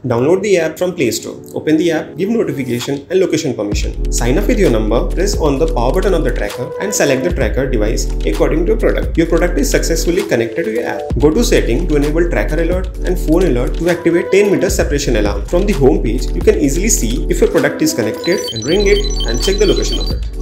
Download the app from Play Store. Open the app, give notification and location permission. Sign up with your number, press on the power button of the tracker and select the tracker device according to your product. Your product is successfully connected to your app. Go to Setting to enable Tracker Alert and Phone Alert to activate 10-meter separation alarm. From the home page, you can easily see if your product is connected and ring it and check the location of it.